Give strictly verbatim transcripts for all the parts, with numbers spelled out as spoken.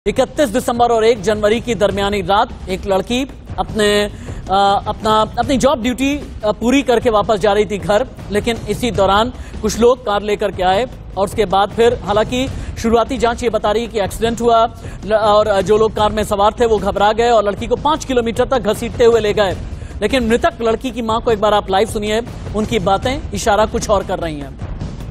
इकतीस दिसंबर और एक जनवरी की दरमियानी रात एक लड़की अपने आ, अपना अपनी जॉब ड्यूटी पूरी करके वापस जा रही थी घर, लेकिन इसी दौरान कुछ लोग कार लेकर के आए और उसके बाद फिर हालांकि शुरुआती जांच ये बता रही है कि एक्सीडेंट हुआ और जो लोग कार में सवार थे वो घबरा गए और लड़की को पांच किलोमीटर तक घसीटते हुए ले गए। लेकिन मृतक लड़की की मां को एक बार आप लाइव सुनिए, उनकी बातें इशारा कुछ और कर रही हैं।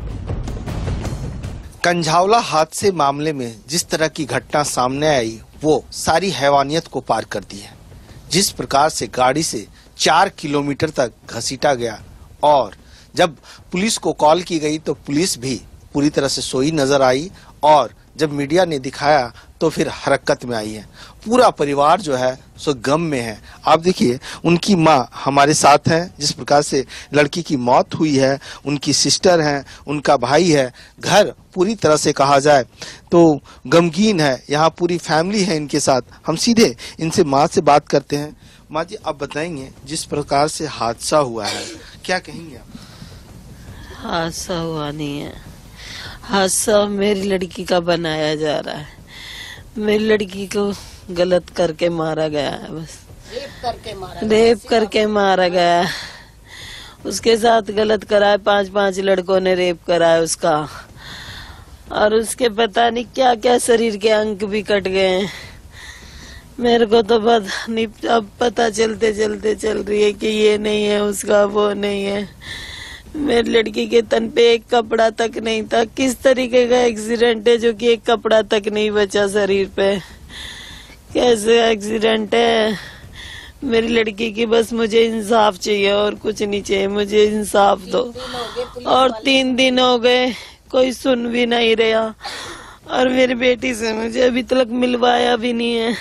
कंझावला हादसे मामले में जिस तरह की घटना सामने आई वो सारी हैवानियत को पार कर दी है। जिस प्रकार से गाड़ी से चार किलोमीटर तक घसीटा गया और जब पुलिस को कॉल की गई तो पुलिस भी पूरी तरह से सोई नजर आई और जब मीडिया ने दिखाया तो फिर हरकत में आई है। पूरा परिवार जो है सो गम में है। आप देखिए उनकी माँ हमारे साथ हैं, जिस प्रकार से लड़की की मौत हुई है, उनकी सिस्टर हैं, उनका भाई है, घर पूरी तरह से कहा जाए तो गमगीन है। यहाँ पूरी फैमिली है इनके साथ। हम सीधे इनसे माँ से बात करते हैं। माँ जी, आप बताएंगे जिस प्रकार से हादसा हुआ है क्या कहेंगे आप? हादसा हुआ नहीं है, हादसा मेरी लड़की का बनाया जा रहा है। मेरी लड़की को गलत करके मारा गया है, बस रेप करके मारा रेप करके मारा गया है। उसके साथ गलत कराए, पांच पांच लड़कों ने रेप कराया उसका, और उसके पता नहीं क्या क्या शरीर के अंग भी कट गए। मेरे को तो पता नहीं, अब पता चलते चलते चल रही है कि ये नहीं है उसका, वो नहीं है। मेरी लड़की के तन पे एक कपड़ा तक नहीं था। किस तरीके का एक्सीडेंट है जो कि एक कपड़ा तक नहीं बचा शरीर पे? कैसे एक्सीडेंट है? मेरी लड़की की बस मुझे इंसाफ चाहिए और कुछ नहीं चाहिए। मुझे इंसाफ दो। और तीन दिन हो गए कोई सुन भी नहीं रहा, और मेरी बेटी से मुझे अभी तक मिलवाया भी नहीं है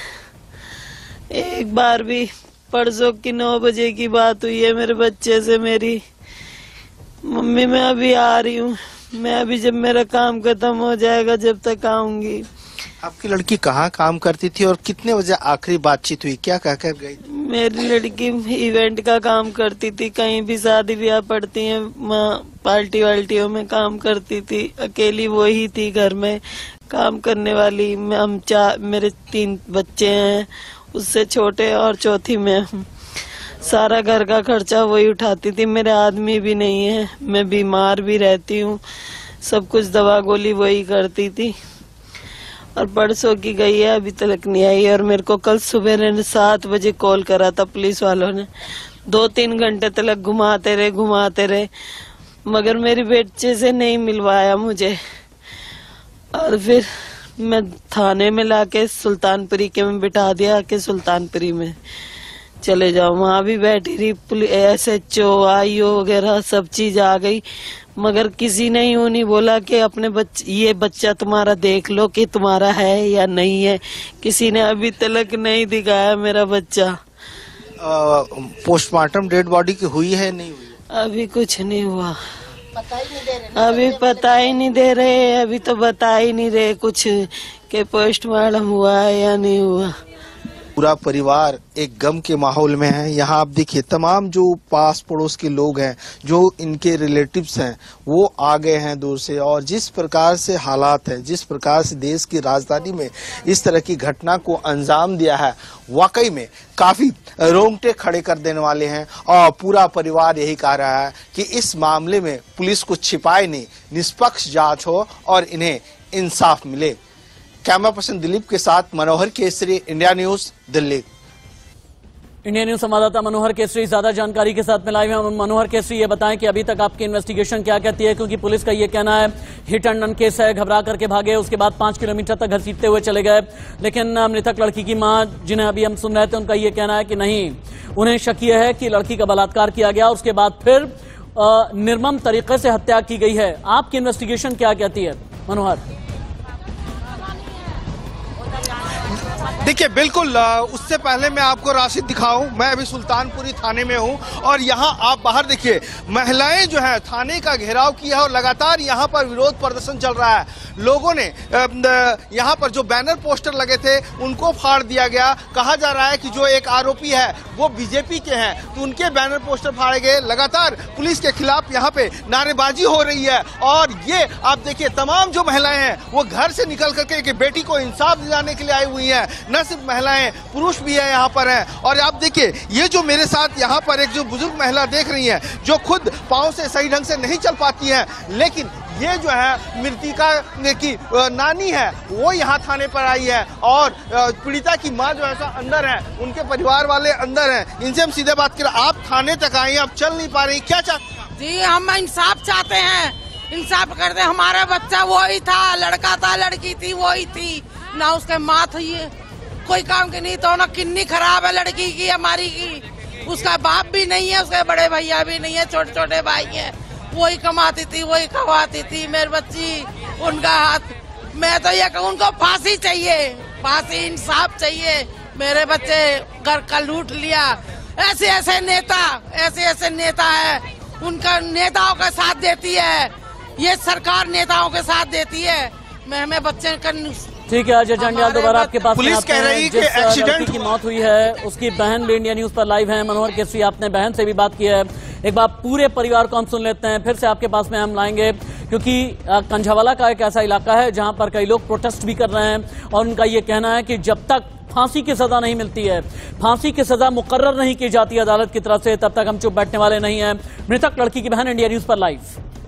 एक बार भी। परसों की नौ बजे की बात हुई है मेरे बच्चे से मेरी, मम्मी मैं अभी आ रही हूँ, मैं अभी जब मेरा काम खत्म हो जाएगा जब तक आऊंगी। आपकी लड़की कहाँ काम करती थी और कितने बजे आखिरी बातचीत हुई, क्या कहकर गई? मेरी लड़की इवेंट का काम करती थी, कहीं भी शादी ब्याह पड़ती है पार्टी वाल्टियों में काम करती थी। अकेली वो ही थी घर में काम करने वाली। हम चार, मेरे तीन बच्चे हैं, उससे छोटे और चौथी में हूँ। सारा घर का खर्चा वही उठाती थी। मेरे आदमी भी नहीं है, मैं बीमार भी रहती हूँ, सब कुछ दवा गोली वही करती थी। और परसों की गई है, अभी तक नहीं आई। और मेरे को कल सुबह ने सात बजे कॉल करा था पुलिस वालों ने। दो तीन घंटे तक घुमाते रहे घुमाते रहे मगर मेरी बच्चे से नहीं मिलवाया मुझे। और फिर मैं थाने में लाके सुल्तानपुरी के में बिठा दिया कि सुल्तानपुरी में चले जाओ। वहाँ भी बैठी रही, एस एच ओ आई ओ वगैरह सब चीज आ गई, मगर किसी ने यूं नहीं बोला कि अपने बच्चे ये बच्चा तुम्हारा देख लो कि तुम्हारा है या नहीं है। किसी ने अभी तक नहीं दिखाया मेरा बच्चा। पोस्टमार्टम डेड बॉडी की हुई है नहीं हुई? अभी कुछ नहीं हुआ, पता ही नहीं दे रहे। अभी पता ही नहीं दे रहे, अभी तो बता ही नहीं रहे कुछ कि पोस्टमार्टम हुआ है या नहीं हुआ। पूरा परिवार एक गम के माहौल में है। यहाँ आप देखिए तमाम जो पास पड़ोस के लोग हैं, जो इनके रिलेटिव्स हैं, वो आ गए हैं दूर से। और जिस प्रकार से हालात हैं, जिस प्रकार से देश की राजधानी में इस तरह की घटना को अंजाम दिया है, वाकई में काफी रोंगटे खड़े कर देने वाले हैं। और पूरा परिवार यही कह रहा है कि इस मामले में पुलिस को छिपाए नहीं, निष्पक्ष जांच हो और इन्हें इंसाफ मिले। कैमरा पर्सन दिलीप के साथ Manohar Kesari, India News, Delhi. India News संवाददाता मनोहर केसरी ज्यादा जानकारी के साथ में लाइव हैं। मनोहर केसरी, ये बताएं कि अभी तक आपकी इन्वेस्टिगेशन क्या कहती है, क्योंकि पुलिस का ये कहना है हिट एंड रन केस है, घबरा करके भागे, उसके बाद पांच किलोमीटर तक घसीटते हुए चले गए। लेकिन मृतक लड़की की मां जिन्हें अभी हम सुन रहे थे, उनका ये कहना है कि नहीं, उन्हें शक यह है कि लड़की का बलात्कार किया गया, उसके बाद फिर निर्मम तरीके से हत्या की गई है। आपकी इन्वेस्टिगेशन क्या कहती है मनोहर? देखिए बिल्कुल, उससे पहले मैं आपको राशिद दिखाऊं, मैं अभी सुल्तानपुरी थाने में हूं और यहां आप बाहर देखिए, महिलाएं जो है थाने का घेराव किया है और लगातार यहां पर विरोध प्रदर्शन चल रहा है। लोगों ने यहां पर जो बैनर पोस्टर लगे थे उनको फाड़ दिया गया। कहा जा रहा है कि जो एक आरोपी है वो बीजेपी के हैं, तो उनके बैनर पोस्टर फाड़े गए। लगातार पुलिस के खिलाफ यहाँ पे नारेबाजी हो रही है और ये आप देखिए, तमाम जो महिलाएं हैं वो घर से निकल करके कि बेटी को इंसाफ दिलाने के लिए आई हुई हैं। न सिर्फ महिलाएं, पुरुष भी है यहाँ पर हैं। और आप देखिए, ये जो मेरे साथ यहाँ पर एक जो बुजुर्ग महिला देख रही हैं, जो खुद पाँव से सही ढंग से नहीं चल पाती हैं, लेकिन ये जो है मृतिका की नानी है वो यहाँ थाने पर आई है और पीड़िता की माँ जो है अंदर है, उनके परिवार वाले अंदर हैं। इनसे हम सीधे बात करें, आप थाने तक आई हैं, आप चल नहीं पा रही, क्या चाहते हैं? जी हम इंसाफ चाहते हैं, इंसाफ करते हैं। हमारा बच्चा वही था, लड़का था, लड़की थी, वही थी, ना उसके माँ थी, कोई काम की नहीं। तो ना कितनी खराब है लड़की की, हमारी की। उसका बाप भी नहीं है, उसके बड़े भैया भी नहीं है, छोटे छोटे भाई है, वही कमाती थी, वही खवाती थी। मेरी बच्ची, उनका हाथ, मैं तो ये कहूँ उनको फांसी चाहिए, फांसी, इंसाफ चाहिए। मेरे बच्चे घर का लूट लिया। ऐसे ऐसे नेता, ऐसे ऐसे नेता है, उनका नेताओं का साथ देती है, ये सरकार नेताओं के साथ देती है। मैं हमें बच्चे का ठीक है। अजय जंडियाल दोबारा आपके पास पुलिस कह रही है कि एक्सीडेंट की मौत हुई है उसकी बहन भी इंडिया न्यूज पर लाइव है। मनोहर केसरी, आपने बहन से भी बात की है, एक बार पूरे परिवार को हम सुन लेते हैं, फिर से आपके पास में हम लाएंगे, क्योंकि कंझावाला का एक ऐसा इलाका है जहां पर कई लोग प्रोटेस्ट भी कर रहे हैं और उनका ये कहना है कि जब तक फांसी की सजा नहीं मिलती है, फांसी की सजा मुकर्रर नहीं की जाती अदालत की तरफ से, तब तक हम चुप बैठने वाले नहीं हैं। मृतक लड़की की बहन इंडिया न्यूज पर लाइव।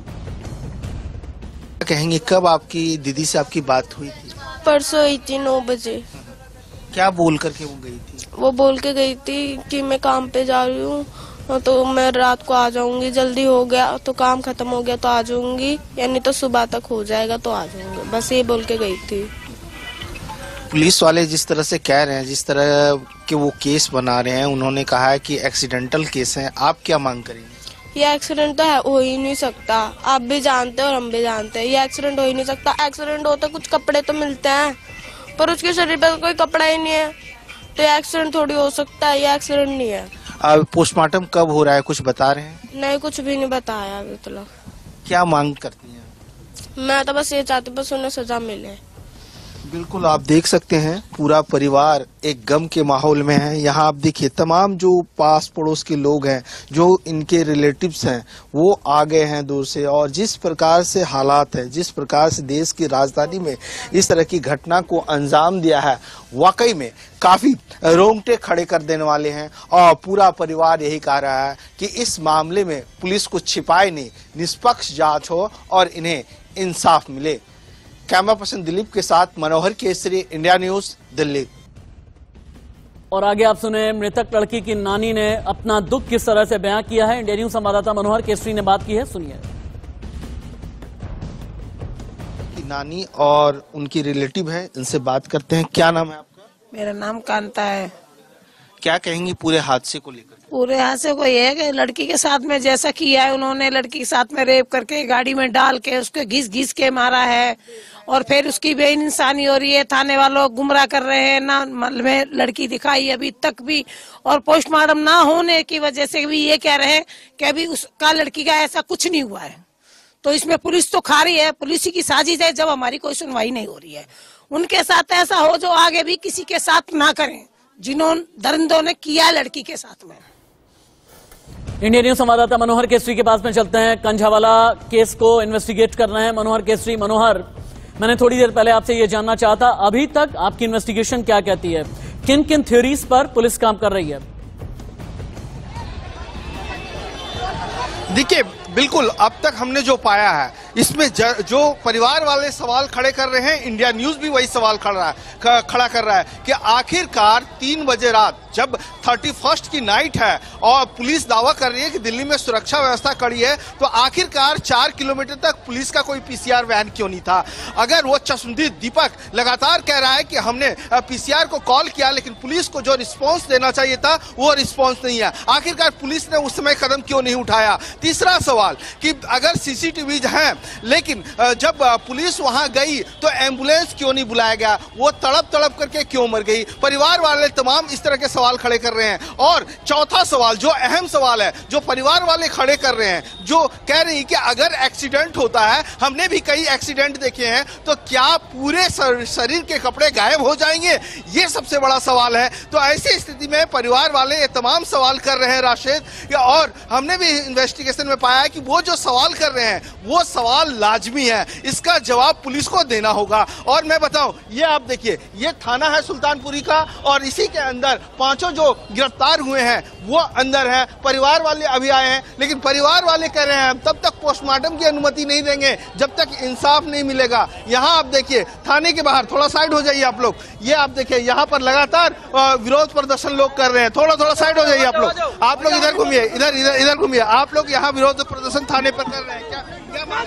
कहेंगे कब आपकी दीदी से आपकी बात हुई थी? परसों हुई थी, नौ बजे। क्या बोल करके वो गई थी? वो बोल के गई थी कि मैं काम पे जा रही हूँ, तो मैं रात को आ जाऊंगी, जल्दी हो गया तो काम खत्म हो गया तो आ जाऊंगी, यानी तो सुबह तक हो जाएगा तो आ जाऊंगी, बस ये बोल के गई थी। पुलिस वाले जिस तरह से कह रहे हैं, जिस तरह के वो केस बना रहे हैं, उन्होंने कहा है कि एक्सीडेंटल केस है, आप क्या मांग करेंगे? ये एक्सीडेंट तो है, हो ही नहीं सकता, आप भी जानते हैं और हम भी जानते हैं, ये एक्सीडेंट हो ही नहीं सकता। एक्सीडेंट होता कुछ कपड़े तो मिलते हैं, पर उसके शरीर पर कोई कपड़ा ही नहीं है, तो ये एक्सीडेंट थोड़ी हो सकता है, ये एक्सीडेंट नहीं है। अब पोस्टमार्टम कब हो रहा है, कुछ बता रहे हैं? नहीं, कुछ भी नहीं बताया अभी तक। क्या मांग करती हैं? मैं तो बस ये चाहती, बस उन्हें सजा मिले। बिल्कुल, आप देख सकते हैं पूरा परिवार एक गम के माहौल में है। यहाँ आप देखिए, तमाम जो पास पड़ोस के लोग हैं, जो इनके रिलेटिव्स हैं, वो आ गए हैं दूर से। और जिस प्रकार से हालात है, जिस प्रकार से देश की राजधानी में इस तरह की घटना को अंजाम दिया है, वाकई में काफी रोंगटे खड़े कर देने वाले हैं। और पूरा परिवार यही कह रहा है कि इस मामले में पुलिस को छिपाए नहीं, निष्पक्ष जांच हो और इन्हें इंसाफ मिले। कैमरा पर्सन दिलीप के साथ मनोहर केसरी, इंडिया न्यूज, दिल्ली। और आगे आप सुने, मृतक लड़की की नानी ने अपना दुख किस तरह से बयां किया है। इंडिया न्यूज संवाददाता मनोहर केसरी ने बात की है, सुनिए। नानी और उनकी रिलेटिव है, इनसे बात करते हैं। क्या नाम है आपका? मेरा नाम कांता है। क्या कहेंगी पूरे हादसे को लेकर? पूरे हादसे को ये है कि लड़की के साथ में जैसा किया है उन्होंने, लड़की के साथ में रेप करके गाड़ी में डाल के उसको घिस घिस के मारा है और फिर उसकी बेइंसानी हो रही है। थाने वालों गुमराह कर रहे हैं, ना मतलब में लड़की दिखाई अभी तक भी, और पोस्टमार्टम ना होने की वजह से भी ये कह रहे हैं कि अभी उसका लड़की का ऐसा कुछ नहीं हुआ है। तो इसमें पुलिस तो खा रही है, पुलिस की साजिश है, जब हमारी कोई सुनवाई नहीं हो रही है। उनके साथ ऐसा हो जो आगे भी किसी के साथ ना करें, जिन्होंने दरिंदों ने किया लड़की के साथ में। इंडिया न्यूज संवाददाता मनोहर केसरी के पास में चलते हैं। कंझावाला केस को इन्वेस्टिगेट कर रहे हैं मनोहर केसरी। मनोहर, मैंने थोड़ी देर पहले आपसे ये जानना चाहा था, अभी तक आपकी इन्वेस्टिगेशन क्या कहती है, किन किन थ्योरीज पर पुलिस काम कर रही है? देखिए, बिल्कुल अब तक हमने जो पाया है इसमें जो परिवार वाले सवाल खड़े कर रहे हैं, इंडिया न्यूज भी वही सवाल खड़ा है खड़ा कर रहा है कि आखिरकार तीन बजे रात जब थर्टी फर्स्ट की नाइट है और पुलिस दावा कर रही है कि दिल्ली में सुरक्षा व्यवस्था कड़ी है, तो आखिरकार चार किलोमीटर तक पुलिस का कोई पीसीआर वैन क्यों नहीं था? अगर वो चश्मदीद दीपक लगातार कह रहा है कि हमने पीसीआर को कॉल किया लेकिन पुलिस को जो रिस्पॉन्स देना चाहिए था वो रिस्पॉन्स नहीं है, आखिरकार पुलिस ने उस समय कदम क्यों नहीं उठाया? तीसरा सवाल कि अगर सीसीटीवी है लेकिन अ, जब अ, पुलिस वहां गई तो एम्बुलेंस क्यों नहीं बुलाया गया, वो तड़प तड़प करके क्यों मर गई। परिवार वाले तमाम इस तरह के सवाल खड़े कर रहे हैं। और चौथा सवाल जो अहम सवाल है, जो परिवार वाले खड़े कर रहे हैं, जो कह रही कि अगर एक्सीडेंट होता है, हमने भी कई एक्सीडेंट देखे हैं, तो क्या पूरे शरीर के कपड़े गायब हो जाएंगे, ये सबसे बड़ा सवाल है। तो ऐसी स्थिति में परिवार वाले ये तमाम सवाल कर रहे हैं राशिद, और हमने भी इन्वेस्टिगेशन में पाया है कि वो जो सवाल कर रहे हैं वो सवाल लाजमी है, इसका जवाब पुलिस को देना होगा। और मैं बताऊं, ये आप देखिए, ये थाना है सुल्तानपुरी का, और इसी के अंदर पांचों जो गिरफ्तार हुए हैं वो अंदर है। परिवार वाले अभी आए हैं, लेकिन परिवार वाले कह रहे हैं हम तब तक पोस्टमार्टम की अनुमति नहीं देंगे जब तक इंसाफ नहीं मिलेगा। यहाँ आप देखिए, थाने के बाहर, थोड़ा साइड हो जाइए आप लोग, ये आप देखिए यहाँ पर लगातार विरोध प्रदर्शन लोग कर रहे हैं। थोड़ा थोड़ा साइड हो जाइए आप लोग, आप लोग इधर घूमिए, इधर इधर इधर घूमिए। आप लोग यहाँ विरोध प्रदर्शन थाने पर कर रहे हैं, क्या क्या मांग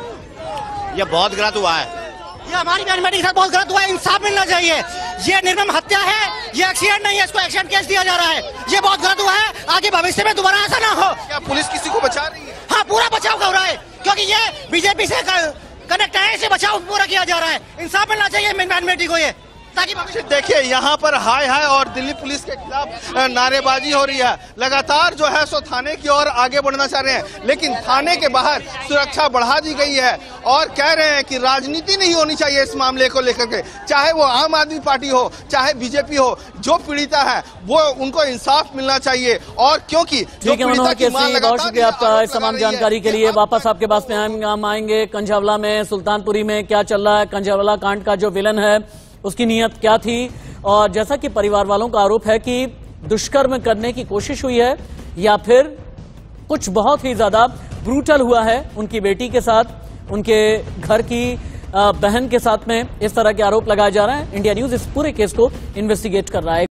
है? ये बहुत गलत हुआ है, ये हमारी बेटी के साथ बहुत गलत हुआ है। इंसाफ मिलना चाहिए। ये निर्मम हत्या है, ये एक्सीडेंट नहीं है, इसको एक्सीडेंट केस दिया जा रहा है। ये बहुत गलत हुआ है, आगे भविष्य में दोबारा ऐसा ना हो। क्या पुलिस किसी को बचा रही है? हाँ, पूरा बचाव हो रहा है, क्योंकि ये बीजेपी से कनेक्ट है, इसे बचाव पूरा किया जा रहा है। इंसाफ मिलना चाहिए मेरी बेटी को, ये ताकि देखिए यहाँ पर हाय हाय और दिल्ली पुलिस के खिलाफ नारेबाजी हो रही है। लगातार जो है सो थाने की ओर आगे बढ़ना चाह रहे हैं, लेकिन थाने के बाहर सुरक्षा बढ़ा दी गई है और कह रहे हैं कि राजनीति नहीं होनी चाहिए इस मामले को लेकर के, चाहे वो आम आदमी पार्टी हो, चाहे बीजेपी हो। जो पीड़िता है वो उनको इंसाफ मिलना चाहिए, और क्योंकि ठीक है मनोहर केसरी, बहुत शुक्रिया आपका इस तमाम जानकारी के लिए। वापस आपके पास में हम आएंगे। कंझावला में, सुल्तानपुरी में क्या चल रहा है? कंझावला कांड का जो विलन है उसकी नीयत क्या थी? और जैसा कि परिवार वालों का आरोप है कि दुष्कर्म करने की कोशिश हुई है, या फिर कुछ बहुत ही ज्यादा ब्रूटल हुआ है उनकी बेटी के साथ, उनके घर की बहन के साथ में, इस तरह के आरोप लगाए जा रहे हैं। इंडिया न्यूज इस पूरे केस को इन्वेस्टिगेट कर रहा है।